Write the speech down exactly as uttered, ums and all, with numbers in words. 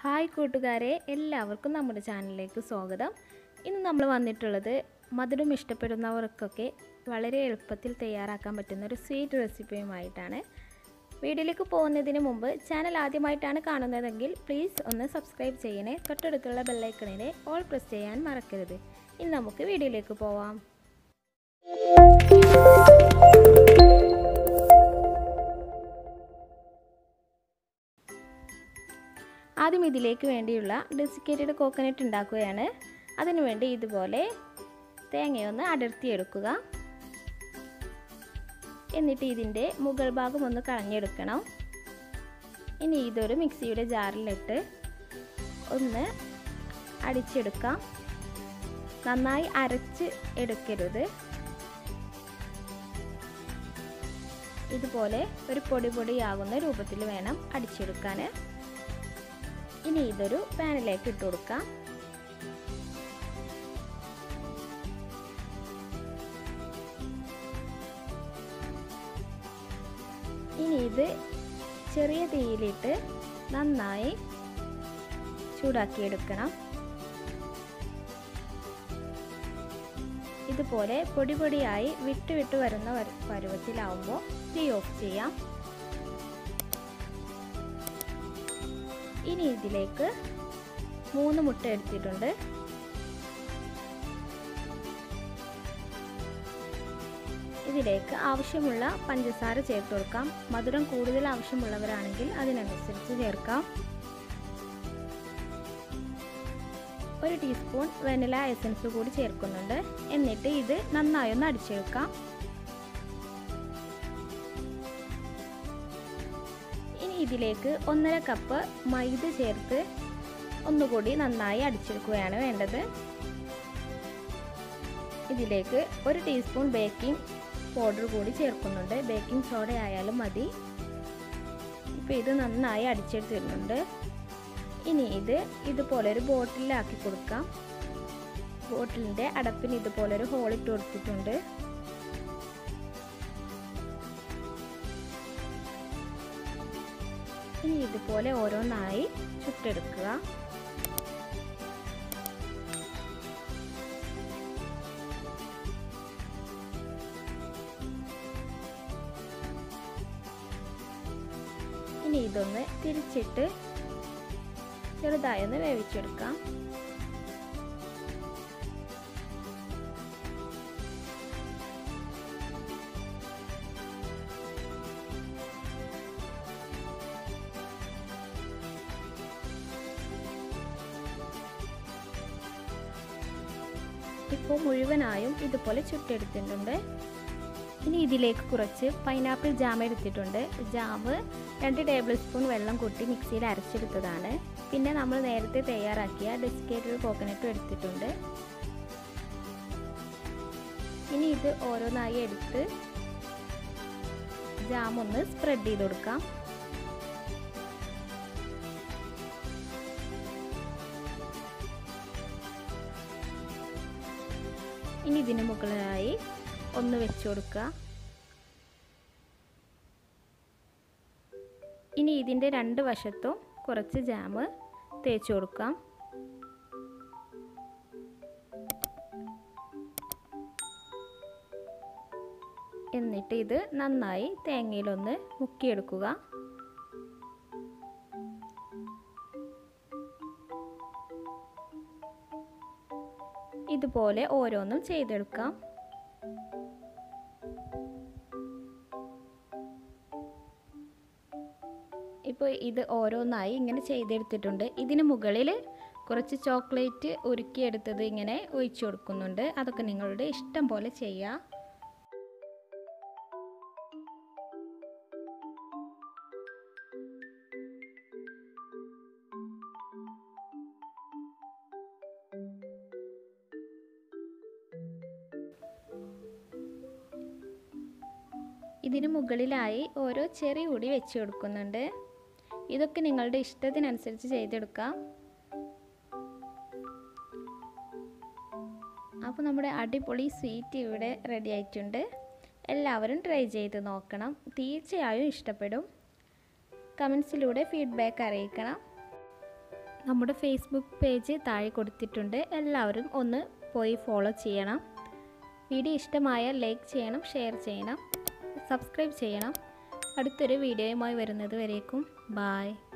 Hi കൂട്ടുകാരെ, എല്ലാവർക്കും നമ്മുടെ ചാനലിലേക്ക് സ്വാഗതം. ഇന്ന് നമ്മൾ വന്നിട്ടുള്ളത് മധുരം ഇഷ്ടപ്പെടുന്നവർക്കൊക്കെ വളരെ എളുപ്പത്തിൽ തയ്യാറാക്കാൻ പറ്റുന്ന ഒരു സ്വീറ്റ് റെസിപ്പിയുമായിട്ടാണ്. വീഡിയോയിലേക്ക് പോകുന്നതിന് മുമ്പ് ചാനൽ ആദ്യമായിട്ടാണ് കാണുന്നതെങ്കിൽ പ്ലീസ് ഒന്ന് സബ്സ്ക്രൈബ് ചെയ്യണേ. തൊട്ടടുത്തുള്ള ബെല്ലൈക്കണിനെ ഓൾ പ്രസ് ചെയ്യാൻ മറക്കരുത്. ഇനി നമുക്ക് വീഡിയോയിലേക്ക് പോവാം. ആദ്യം ഇതിലേക്ക് വേണ്ടിയുള്ള ഡെസിക്കേറ്റഡ് കോക്കനട്ട് ഉണ്ടാക്കുകയാണ്. അതിനുവേണ്ടി ഇതുപോലെ തേങ്ങയൊന്ന് അടർത്തിയെടുക്കുക. എന്നിട്ട് ഇതിൻ്റെ മുകൾ ഭാഗം ഒന്ന് കളഞ്ഞെടുക്കണം. ഇനി ഇതൊരു മിക്സിയുടെ ജാറിലിട്ട് ഒന്ന് അടിച്ചെടുക്കാം. നന്നായി അരച്ച് എടുക്കരുത്. ഇതുപോലെ ഒരു പൊടി പൊടിയാകുന്ന രൂപത്തിൽ വേണം അടിച്ചെടുക്കാൻ. ഇനി ഇതൊരു പാനിലേക്ക് ഇട്ട് കൊടുക്കാം. ഇനി ഇത് ചെറിയ തീയിലിട്ട് നന്നായി ചൂടാക്കിയെടുക്കണം. ഇതുപോലെ പൊടി പൊടിയായി വിട്ട് വിട്ട് വരുന്ന പരുവത്തിലാവുമ്പോൾ തീ ഓഫ് ചെയ്യാം. ഇനി ഇതിലേക്ക് മൂന്ന് മുട്ട എടുത്തിട്ടുണ്ട്. ഇതിലേക്ക് ആവശ്യമുള്ള പഞ്ചസാര ചേർത്ത് കൊടുക്കാം. മധുരം കൂടുതൽ ആവശ്യമുള്ളവരാണെങ്കിൽ അതിനനുസരിച്ച് ചേർക്കാം. ഒരു ടീസ്പൂൺ വനില എസൻസ് കൂടി ചേർക്കുന്നുണ്ട്. എന്നിട്ട് ഇത് നന്നായി ഒന്ന് അടിച്ചെടുക്കാം. ഇനി ഇതിലേക്ക് ഒന്നര കപ്പ് മൈദ ചേർത്ത് ഒന്നുകൂടി നന്നായി അടിച്ചെടുക്കുകയാണ് വേണ്ടത്. ഇതിലേക്ക് ഒരു ടീസ്പൂൺ ബേക്കിംഗ് പൗഡർ കൂടി ചേർക്കുന്നുണ്ട്. ബേക്കിംഗ് സോഡ ആയാലും മതി. ഇപ്പോൾ ഇത് നന്നായി അടിച്ചെടുത്തിരുന്നുണ്ട്. ഇനി ഇത് ഇതുപോലൊരു ബോട്ടിലാക്കി കൊടുക്കാം. ബോട്ടിലിൻ്റെ അടപ്പിന് ഇതുപോലൊരു ഹോളിട്ട് കൊടുത്തിട്ടുണ്ട്. ഇനി ഇതുപോലെ ഓരോന്നായി ചുട്ടെടുക്കുക. ഇനി ഇതൊന്ന് തിരിച്ചിട്ട് ചെറുതായി ഒന്ന് വേവിച്ചെടുക്കാം. ഇപ്പോൾ മുഴുവനായും ഇതുപോലെ ചുട്ടെടുത്തിട്ടുണ്ട്. ഇനി ഇതിലേക്ക് കുറച്ച് പൈനാപ്പിൾ ജാം എടുത്തിട്ടുണ്ട്. ജാം രണ്ട് ടേബിൾ സ്പൂൺ വെള്ളം കൂട്ടി മിക്സിയിൽ അരച്ചെടുത്തതാണ്. പിന്നെ നമ്മൾ നേരത്തെ തയ്യാറാക്കിയ ഡെസിക്കേറ്റഡ് കോക്കനട്ടും എടുത്തിട്ടുണ്ട്. ഇനി ഇത് ഓരോന്നായി എടുത്ത് ജാം ഒന്ന് സ്പ്രെഡ് ചെയ്ത് കൊടുക്കാം. ഇനി ഇതിന് മുകളിലായി ഒന്ന് വെച്ച് കൊടുക്കുക. ഇനി ഇതിൻ്റെ രണ്ട് വശത്തും കുറച്ച് ജാം തേച്ച് കൊടുക്കാം. എന്നിട്ട് ഇത് നന്നായി തേങ്ങയിലൊന്ന് മുക്കിയെടുക്കുക. ഇതുപോലെ ഓരോന്നും ചെയ്തെടുക്കാം. ഇപ്പോൾ ഇത് ഓരോന്നായി ഇങ്ങനെ ചെയ്തെടുത്തിട്ടുണ്ട്. ഇതിന് മുകളിൽ കുറച്ച് ചോക്ലേറ്റ് ഉരുക്കിയെടുത്തത് ഇങ്ങനെ ഒഴിച്ചു കൊടുക്കുന്നുണ്ട്. അതൊക്കെ നിങ്ങളുടെ ഇഷ്ടം പോലെ ചെയ്യാം. ഇതിന് മുകളിലായി ഓരോ ചെറി കൂടി വെച്ച് കൊടുക്കുന്നുണ്ട്. ഇതൊക്കെ നിങ്ങളുടെ ഇഷ്ടത്തിനനുസരിച്ച് ചെയ്തെടുക്കാം. അപ്പോൾ നമ്മുടെ അടിപൊളി സ്വീറ്റ് ഇവിടെ റെഡി ആയിട്ടുണ്ട്. എല്ലാവരും ട്രൈ ചെയ്ത് നോക്കണം. തീർച്ചയായും ഇഷ്ടപ്പെടും. കമൻസിലൂടെ ഫീഡ്ബാക്ക് അറിയിക്കണം. നമ്മുടെ ഫേസ്ബുക്ക് പേജ് താഴെ കൊടുത്തിട്ടുണ്ട്. എല്ലാവരും ഒന്ന് പോയി ഫോളോ ചെയ്യണം. വീഡിയോ ഇഷ്ടമായാൽ ലൈക്ക് ചെയ്യണം, ഷെയർ ചെയ്യണം, സബ്സ്ക്രൈബ് ചെയ്യണം. അടുത്തൊരു വീഡിയോയുമായി വരുന്നത് വരേക്കും ബായ്.